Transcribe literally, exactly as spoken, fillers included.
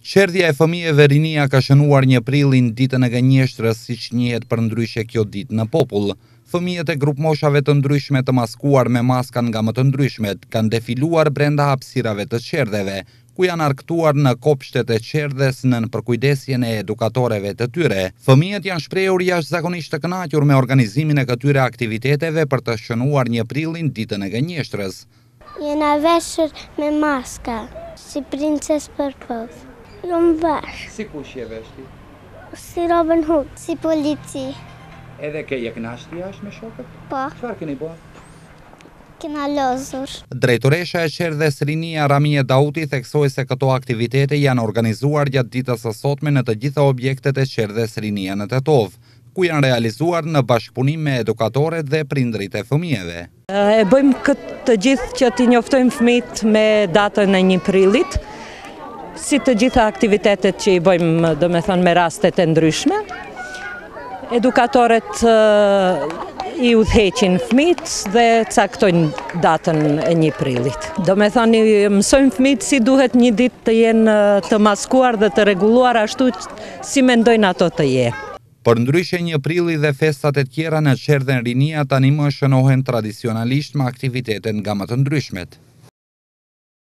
Qerdhja e fëmijëve rinia ka shënuar një prillin ditën e gënjeshtrës, siç njihet përndryshe kjo ditë në popull. Fëmijët e grupmoshave të ndryshme të maskuar me maska nga më të ndryshmet kanë defiluar brenda hapësirave të qerdheve, ku janë arktuar në kopshtet e qerdhes nën përkujdesjen e edukatorëve të tyre. Fëmijët janë shprehur jashtëzakonisht të kënaqur me organizimin e këtyre aktiviteteve për të shënuar një prillin ditën e gënjeshtrës. Jena veshur me maska, si princes për povë. Jom vesh. Si kush je veshti? Si Robin Hood. Si polici. Edhe ke je kënaqur jashtë me shokët? Po. Çfarë keni bërë? Kena lozur. Drejtoresha e qerdhes Rinia Ramie Dauti theksoi se këto aktivitete janë organizuar gjatë ditës së sotme në të gjitha objektet e qerdhes Rinia në Tetov, ku janë realizuar në bashkëpunim me edukatorët dhe prindrit e fëmijëve. E bëjmë këtë të gjithë që t'i njoftojmë fëmijët me datën e një prillit, si të gjitha aktivitetet që i bëjmë, do me thonë, me rastet e ndryshme. Edukatorët i udhëheqin fëmijët dhe caktojnë datën e një prillit. Do me thonë, i mësojmë fëmijët si duhet një ditë të jenë të maskuar dhe të rregulluar ashtu si mendojnë ato të jenë. Përndryshe një prilli dhe festat e tjera në qerdhen Rinia tani më shënohen tradicionalisht me aktivitete nga më të ndryshmet.